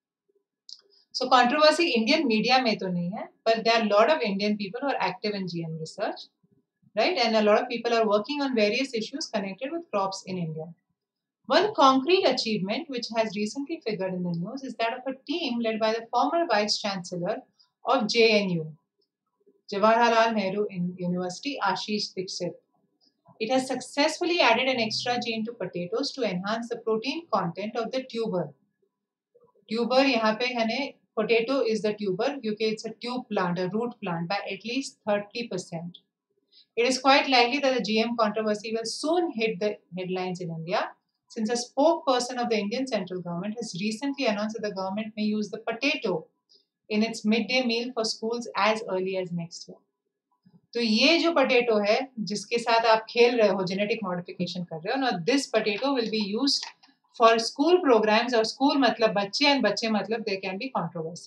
So controversy Indian media में तो नहीं है, but there are a lot of Indian people who are active in GM research, right? And a lot of people are working on various issues connected with crops in India. One concrete achievement which has recently figured in the news is that of a team led by the former Vice Chancellor of JNU, Jawaharlal Nehru University, Ashish Dixit. It has successfully added an extra gene to potatoes to enhance the protein content of the tuber. Tuber यहाँ पे है potato is the tuber क्योंकि it's a tube plant, a root plant by at least 30%. It is quite likely that the GM controversy will soon hit the headlines in India, since a spokesperson of the Indian central government has recently announced that the government may use the potato in its midday meal for schools as early as next year. तो ये जो potato है जिसके साथ आप खेल रहे हो, genetic modification कर रहे हो, now this potato will be used for school programs, और school मतलब बच्चे and बच्चे मतलब there can be controversy.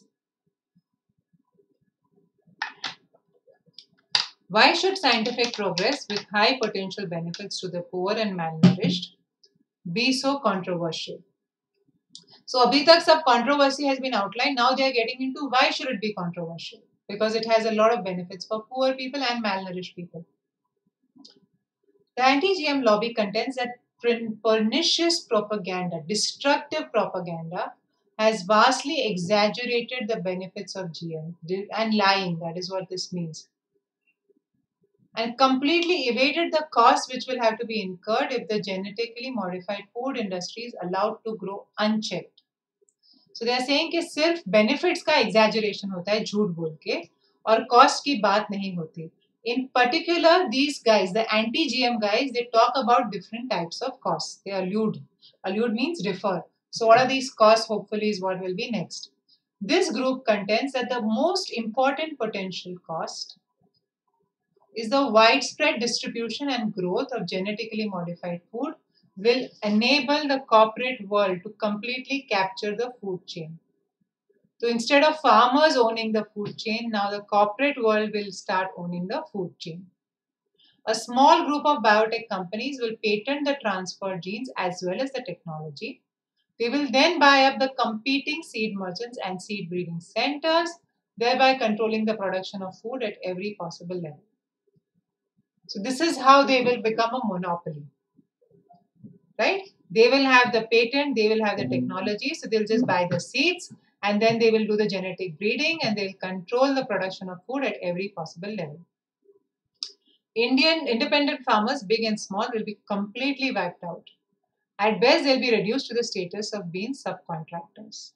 Why should scientific progress with high potential benefits to the poor and malnourished be so controversial? So abhi tak sab controversy has been outlined. Now they are getting into why should it be controversial? Because it has a lot of benefits for poor people and malnourished people. The anti-GM lobby contends that pernicious propaganda, destructive propaganda, has vastly exaggerated the benefits of GM and lying. That is what this means. And completely evaded the costs which will have to be incurred if the genetically modified food industry is allowed to grow unchecked. So they are saying कि सिर्फ benefits का exaggeration होता है झूठ बोल के और cost की बात नहीं होती. In particular, these guys, the anti-GM guys, they talk about different types of costs. They allude. Allude means refer. So what are these costs? Hopefully is what will be next. This group contends that the most important potential cost is the widespread distribution and growth of genetically modified food will enable the corporate world to completely capture the food chain. So instead of farmers owning the food chain, now the corporate world will start owning the food chain. A small group of biotech companies will patent the transfer genes as well as the technology. They will then buy up the competing seed merchants and seed breeding centers, thereby controlling the production of food at every possible level. So this is how they will become a monopoly, right? They will have the patent, they will have the technology, so they'll just buy the seeds and then they will do the genetic breeding and they'll control the production of food at every possible level. Indian independent farmers, big and small, will be completely wiped out. At best, they'll be reduced to the status of being subcontractors.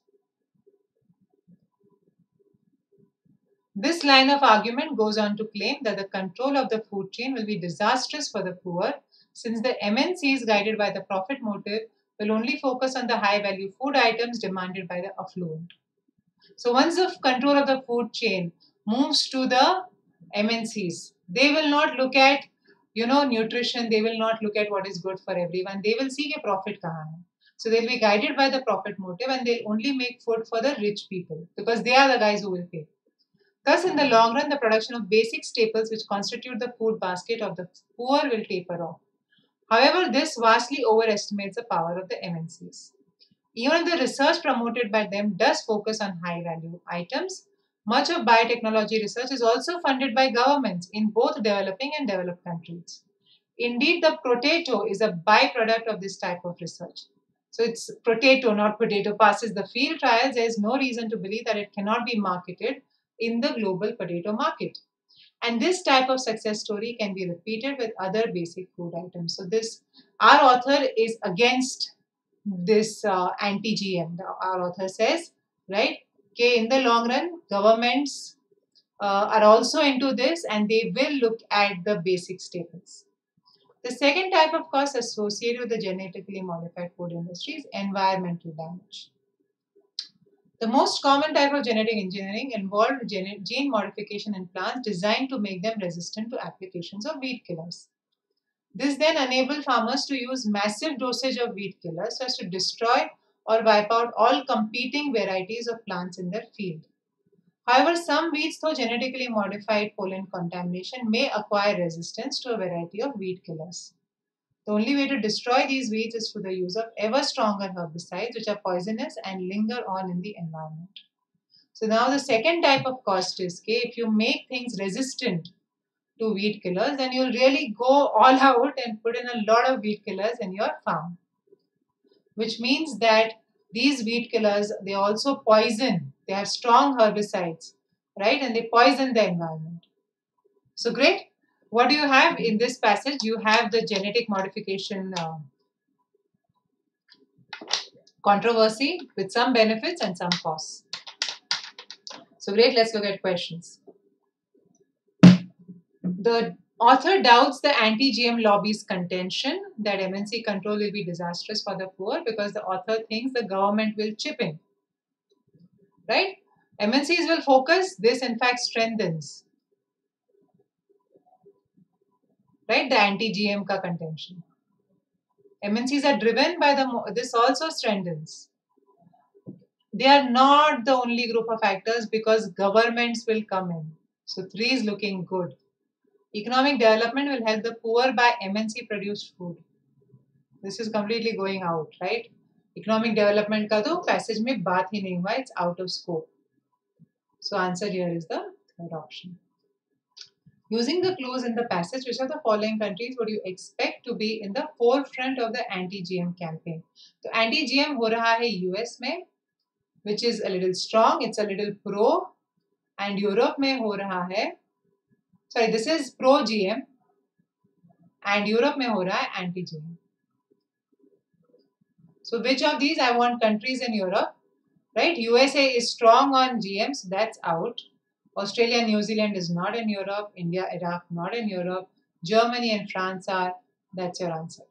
This line of argument goes on to claim that the control of the food chain will be disastrous for the poor, since the MNCs, guided by the profit motive, will only focus on the high-value food items demanded by the affluent. So once the control of the food chain moves to the MNCs, they will not look at, nutrition. They will not look at what is good for everyone. They will see a profit kahan hai. So they'll be guided by the profit motive and they'll only make food for the rich people because they are the guys who will pay. Thus, in the long run, the production of basic staples which constitute the food basket of the poor will taper off. However, this vastly overestimates the power of the MNCs. Even the research promoted by them does focus on high-value items. Much of biotechnology research is also funded by governments in both developing and developed countries. Indeed, the potato is a byproduct of this type of research. So it's potato, not potato, passes the field trials. There is no reason to believe that it cannot be marketed in the global potato market. And this type of success story can be repeated with other basic food items. So our author is against this anti-GM. Our author says, right, okay, in the long run, governments are also into this and they will look at the basic staples. The second type of cost associated with the genetically modified food industry is environmental damage. The most common type of genetic engineering involved gene modification in plants designed to make them resistant to applications of weed killers. This then enabled farmers to use massive dosage of weed killers so as to destroy or wipe out all competing varieties of plants in their field. However, some weeds, though genetically modified pollen contamination, may acquire resistance to a variety of weed killers. The only way to destroy these weeds is through the use of ever stronger herbicides, which are poisonous and linger on in the environment. So now the second type of cost is, okay, if you make things resistant to weed killers, then you'll really go all out and put in a lot of weed killers in your farm. Which means that these weed killers, they also poison. They have strong herbicides, right? And they poison the environment. So great. What do you have in this passage? You have the genetic modification controversy with some benefits and some costs. So great, let's look at questions. The author doubts the anti-GM lobby's contention that MNC control will be disastrous for the poor because the author thinks the government will chip in. Right? MNCs will focus, this in fact strengthens. Right? The anti-GM ka contention. MNCs are driven by this also strengthens. They are not the only group of actors because governments will come in. So 3 is looking good. Economic development will help the poor buy MNC produced food. This is completely going out, right? Economic development ka to passage mein baat hi nahi hua, it's out of scope. So answer here is the third option. Using the clues in the passage, which of the following countries would you expect to be in the forefront of the anti-GM campaign? So anti-GM ho raha hai US mein, which is a little strong, it's a little pro, and Europe mein ho raha hai, sorry, this is pro-GM, and Europe mein ho raha hai anti-GM. So which of these I want countries in Europe, right? USA is strong on GM, so that's out. Australia, New Zealand is not in Europe. India, Iraq, not in Europe. Germany and France are. That's your answer.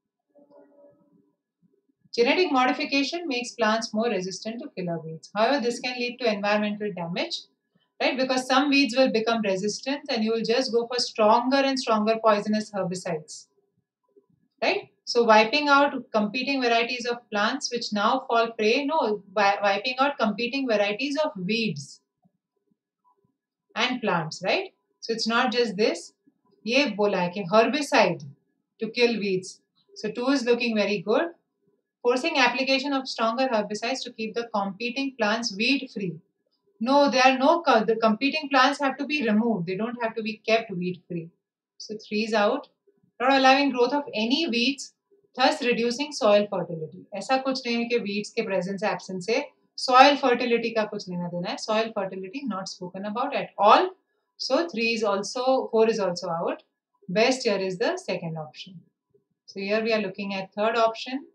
Genetic modification makes plants more resistant to killer weeds. However, this can lead to environmental damage, right? Because some weeds will become resistant and you will just go for stronger and stronger poisonous herbicides, right? So wiping out competing varieties of plants which now fall prey, no, wiping out competing varieties of weeds and plants, right? So it's not just this. Ye bola hai ki herbicide to kill weeds. So 2 is looking very good. Forcing application of stronger herbicides to keep the competing plants weed free. No, the competing plants have to be removed. They don't have to be kept weed free. So 3 is out. Not allowing growth of any weeds, thus reducing soil fertility. ऐसा कुछ नहीं है कि weeds के presence absence से soil fertility का कुछ लेना देना है. Soil fertility not spoken about at all. So 4 is also out. Best here is the second option. So here we are looking at third option,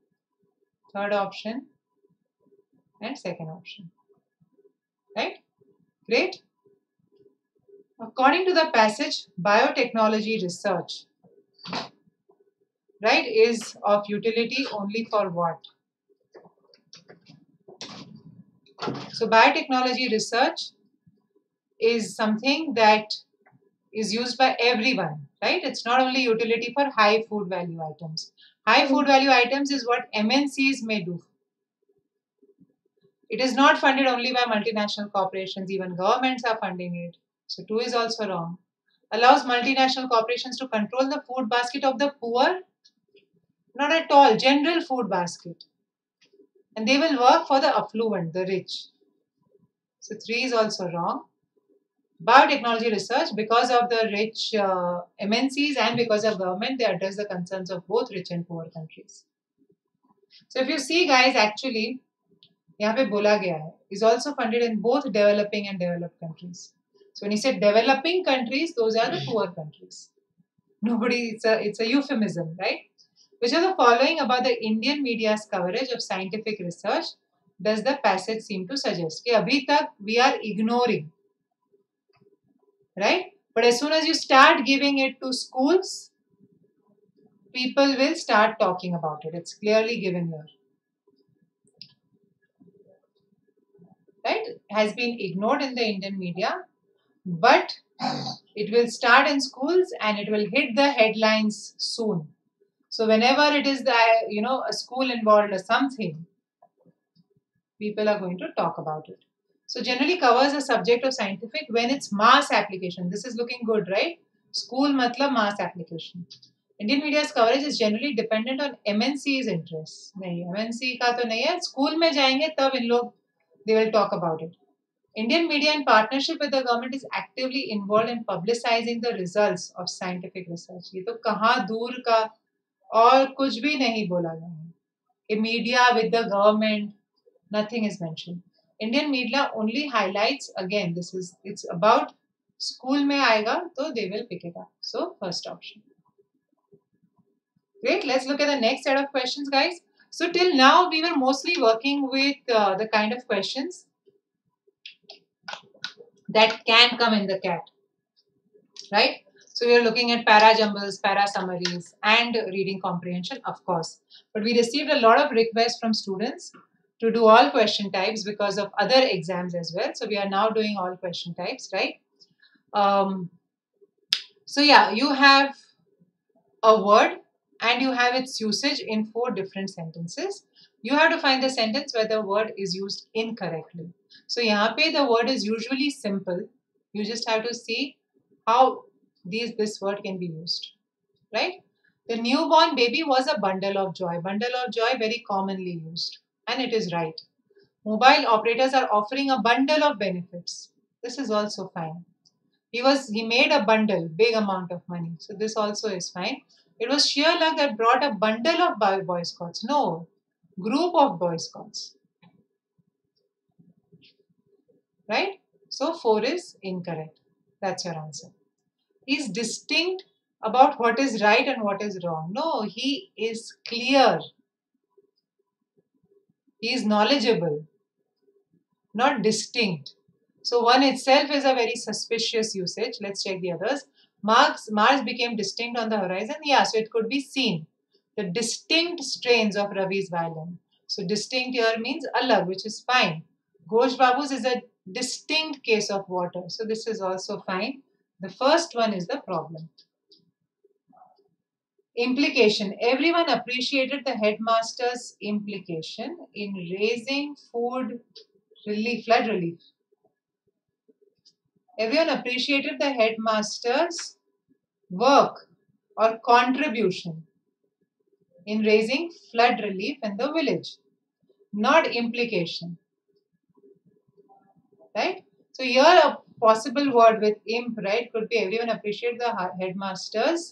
and second option. Right? Great. According to the passage, biotechnology research, right, is of utility only for what? So biotechnology research is something that is used by everyone, right? It's not only utility for high food value items. High food value items is what MNCs may do. It is not funded only by multinational corporations, even governments are funding it. So 2 is also wrong. Allows multinational corporations to control the food basket of the poor? Not at all. General food basket. And they will work for the affluent, the rich. So 3 is also wrong. Biotechnology research, because of the rich MNCs and because of government, they address the concerns of both rich and poor countries. So if you see guys, actually, यहाँ पे बोला गया है, is also funded in both developing and developed countries. So when you say developing countries, those are the poor countries. It's a euphemism, right? Which are the following about the Indian media's coverage of scientific research does the passage seem to suggest? कि अभी तक we are ignoring, right? But as soon as you start giving it to schools, people will start talking about it. It's clearly given here. Right? Has been ignored in the Indian media, but it will start in schools and it will hit the headlines soon. So whenever it is a school involved or something, people are going to talk about it. So generally covers a subject of scientific when it's mass application. This is looking good, right? School matlab mass application. Indian media's coverage is generally dependent on MNC's interests. नहीं, MNC का तो नहीं है. School में जाएंगे तब इन लोग they will talk about it. Indian media in partnership with the government is actively involved in publicizing the results of scientific research. ये तो कहाँ दूर का और कुछ भी नहीं बोला गया है. In media with the government, nothing is mentioned. Indian media only highlights, again, it's about school में आएगा तो they will pick it up. So first option. Great. Let's look at the next set of questions, guys. So till now we were mostly working with the kind of questions that can come in the CAT, right? So we are looking at para jumbles, para summaries, and reading comprehension, of course. But we received a lot of requests from students to do all question types because of other exams as well. So we are now doing all question types, right? So yeah, you have a word and you have its usage in 4 different sentences. You have to find the sentence where the word is used incorrectly. So यहाँ पे the word is usually simple. You just have to see how this word can be used, right? The newborn baby was a bundle of joy. Bundle of joy very commonly used, and it is right. Mobile operators are offering a bundle of benefits. This is also fine. He made a bundle, big amount of money. So this also is fine. It was sheer luck that brought a bundle of Boy Scouts. No, group of Boy Scouts. Right? So 4 is incorrect. That's your answer. He's distinct about what is right and what is wrong. No, he is clear. He is knowledgeable, not distinct. So 1 itself is a very suspicious usage. Let's check the others. Mars became distinct on the horizon. Yeah, so it could be seen. The distinct strains of Ravi's violin. So distinct here means alag, which is fine. Ghosh Babu's is a distinct case of water. So this is also fine. The first one is the problem. Implication. Everyone appreciated the headmaster's implication in raising flood relief. Everyone appreciated the headmaster's work or contribution in raising flood relief in the village, not implication. Right? So here a possible word with imp, right, could be everyone appreciate the headmaster's,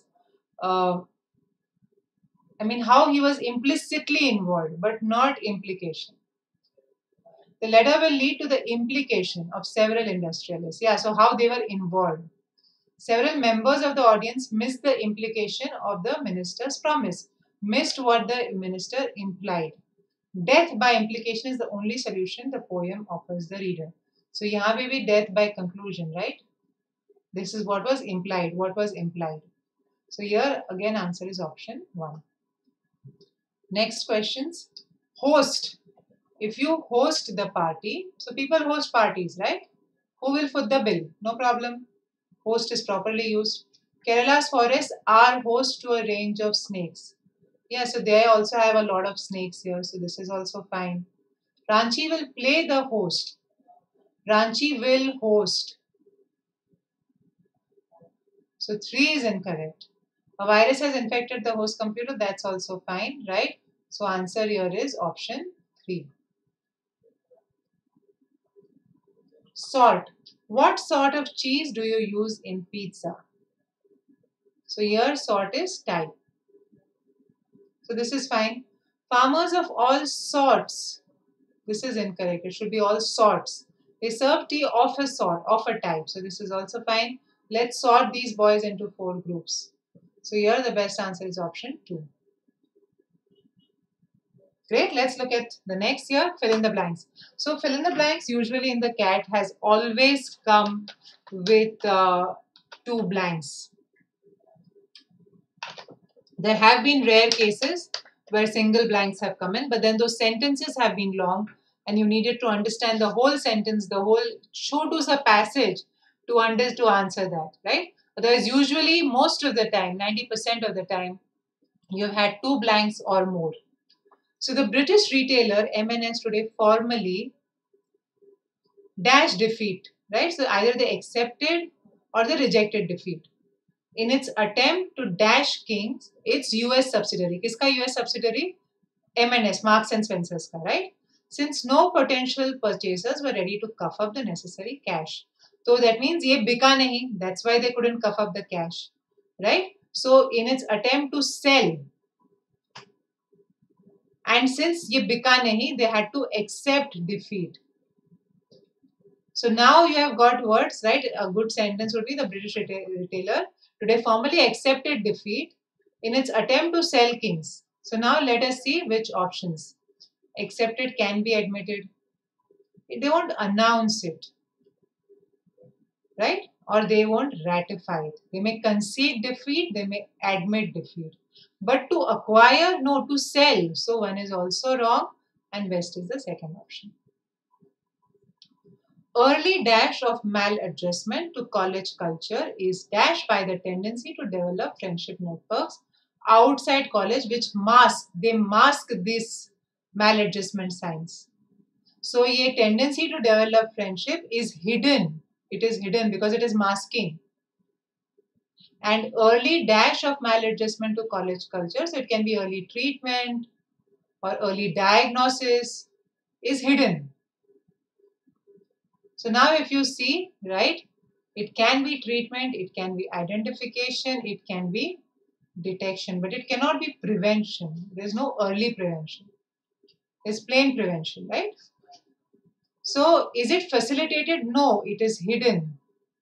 how he was implicitly involved, but not implication. The letter will lead to the implication of several industrialists. Yeah, so how they were involved. Several members of the audience missed the implication of the minister's promise, missed what the minister implied. Death by implication is the only solution the poem offers the reader. So यहाँ पे भी death by conclusion, right? This is what was implied. What was implied? So here again answer is option 1. Next questions. Host. If you host the party, so people host parties, right? Who will foot the bill? No problem. Host is properly used. Kerala's forests are host to a range of snakes. Yeah, so they also have a lot of snakes here, so this is also fine. Ranchi will play the host. Ranchi will host. So 3 is incorrect. A virus has infected the host computer. That's also fine, right? So answer here is option 3. Salt. What sort of cheese do you use in pizza? So here sort is type. So this is fine. Farmers of all sorts. This is incorrect. It should be all sorts. They serve tea of a sort, of a type. So this is also fine. Let's sort these boys into 4 groups. So here the best answer is option 2. Great. Let's look at the next here. Fill in the blanks. So fill in the blanks usually in the CAT has always come with 2 blanks. There have been rare cases where single blanks have come in, but then those sentences have been long and you needed to understand the whole sentence, the whole choose a passage to answer that, right? Otherwise, usually most of the time, 90% of the time, you've had 2 blanks or more. So the British retailer M&S today formally dash defeat, right? So either they accepted or they rejected defeat in its attempt to dash Kings, its US subsidiary. Kiska US subsidiary? M&S, Marks and Spencer's ka, right? Since no potential purchasers were ready to cough up the necessary cash. So that means ye bika nahi, that's why they couldn't cough up the cash, right? So in its attempt to sell, and since ye bika nahi, they had to accept defeat. So now you have got words, right? A good sentence would be the British retailer today formally accepted defeat in its attempt to sell Kings. So now let us see which options. Accepted can be admitted. They won't announce it, right? Or they won't ratify it. They may concede defeat, they may admit defeat. But to acquire, no, to sell. So one is also wrong and best is the second option. Early dash of maladjustment to college culture is dashed by the tendency to develop friendship networks outside college which mask this maladjustment signs. So a tendency to develop friendship is hidden. It is hidden because it is masking. And early dash of maladjustment to college culture, so it can be early treatment or early diagnosis, is hidden. So now if you see, right, it can be treatment, it can be identification, it can be detection, but it cannot be prevention. There is no early prevention. It's plain prevention, right? So is it facilitated? No, it is hidden.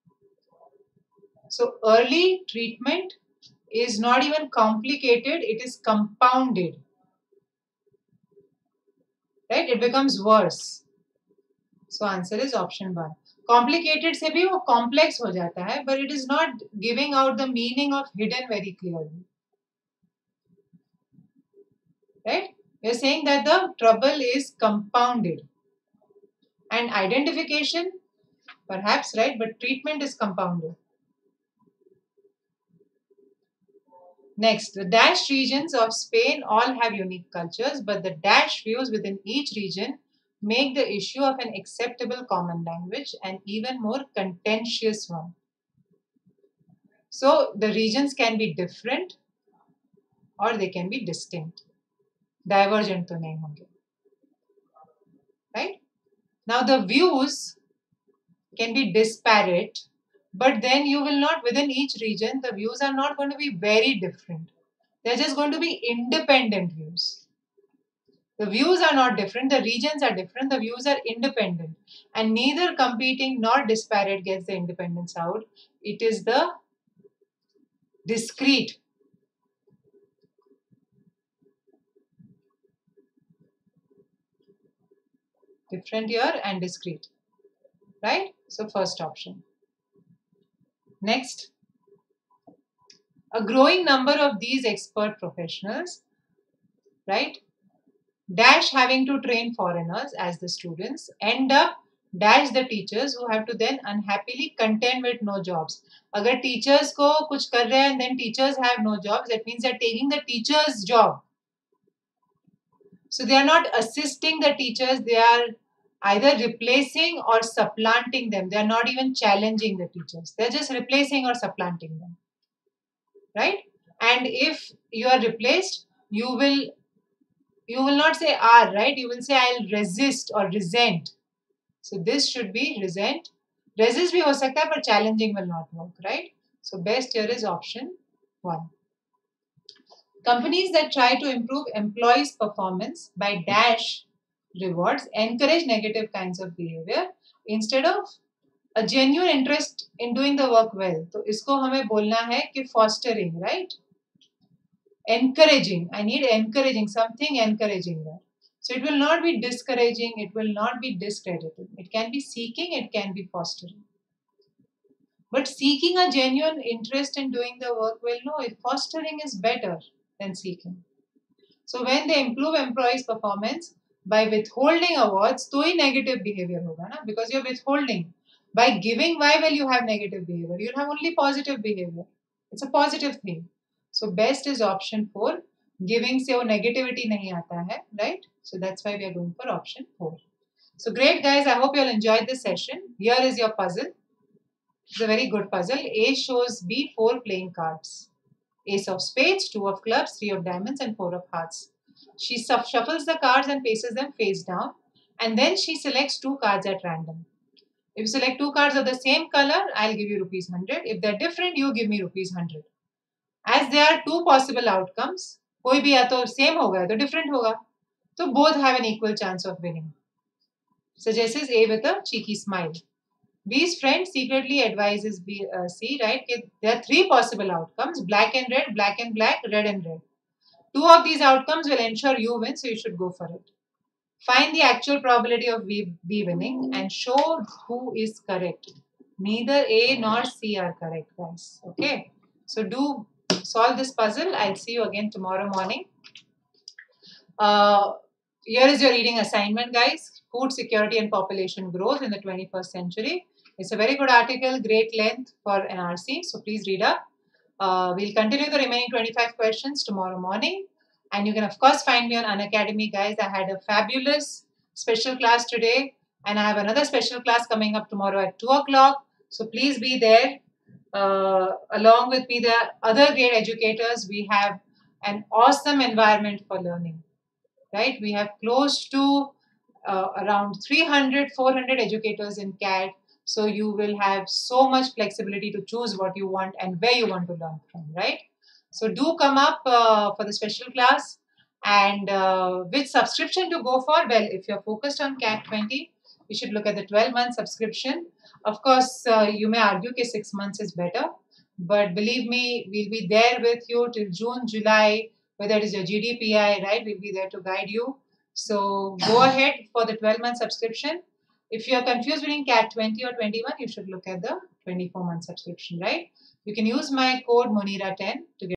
So early treatment is not even complicated, it is compounded. Right? It becomes worse. So answer is option 1. Complicated से भी वो complex हो जाता है, but it is not giving out the meaning of hidden very clearly. Right? We are saying that the trouble is compounded. And identification, perhaps, right? But treatment is compounded. Next, the dash regions of Spain all have unique cultures, but the dash views within each region make the issue of an acceptable common language an even more contentious one. So the regions can be different or they can be distinct. Divergent to nahi honge. Right? Now the views can be disparate, but then you will not, within each region, the views are not going to be very different. They're just going to be independent views. The views are not different, the regions are different, the views are independent. And neither competing nor disparate gets the independence out. It is the discrete. Different here and discrete. Right? So first option. Next. A growing number of these expert professionals, right, dash having to train foreigners as the students, end up dash the teachers who have to then unhappily contend with no jobs. Agar teachers ko kuch kar rahe and then teachers have no jobs, that means they're taking the teacher's job. So they are not assisting the teachers, they are either replacing or supplanting them. They are not even challenging the teachers. They're just replacing or supplanting them. Right? And if you are replaced, you will not say are, right? You will say I'll resist or resent. So this should be resent. Resist भी हो सकता है, but challenging will not work, right? So best here is option 1. Companies that try to improve employees' performance by dash rewards encourage negative kinds of behavior instead of a genuine interest in doing the work well. तो इसको हमें बोलना है कि fostering, right? Encouraging. I need encouraging, something encouraging there. So it will not be discouraging, it will not be discrediting. It can be seeking, it can be fostering. But seeking a genuine interest in doing the work well, no, fostering is better than seeking. So when they improve employees' performance by withholding awards, तो ही negative behavior होगा ना, because you're withholding. By giving, why will you have negative behavior? You'll have only positive behavior. It's a positive thing. So best is option 4. Giving से वो negativity नहीं आता है, right? So that's why we are going for option 4. So great guys, I hope you all enjoyed this session. Here is your puzzle. It's a very good puzzle. A shows B 4 playing cards. Ace of spades, 2 of clubs, 3 of diamonds and 4 of hearts. She shuffles the cards and places them face down, and then she selects 2 cards at random. If you select 2 cards of the same color, I'll give you rupees 100. If they're different, you give me rupees 100. As there are 2 possible outcomes, कोई भी या तो same होगा या तो different होगा, so both have an equal chance of winning. Suggests A with a cheeky smile. B's friend secretly advises C, right? There are 3 possible outcomes, black and red, black and black, red and red. 2 of these outcomes will ensure you win, so you should go for it. Find the actual probability of B winning and show who is correct. Neither A nor C are correct, guys. Okay? So do solve this puzzle. I'll see you again tomorrow morning. Here is your reading assignment, guys. Food security and population growth in the 21st century. It's a very good article, great length for NRC. So please read up. We'll continue the remaining 25 questions tomorrow morning. And you can, of course, find me on Unacademy, guys. I had a fabulous special class today. And I have another special class coming up tomorrow at 2 o'clock. So please be there. Along with me, the other great educators. We have an awesome environment for learning. Right? We have close to around 300, 400 educators in CAD. So you will have so much flexibility to choose what you want and where you want to learn from, right? So do come up for the special class. And which subscription to go for? Well, if you're focused on CAT 20, you should look at the 12-month subscription. Of course, you may argue that 6 months is better. But believe me, we'll be there with you till June, July, whether it is your GDPI, right? We'll be there to guide you. So go ahead for the 12-month subscription. If you're confused between CAT 20 or 21, you should look at the 24-month subscription, right? You can use my code Monira10 to get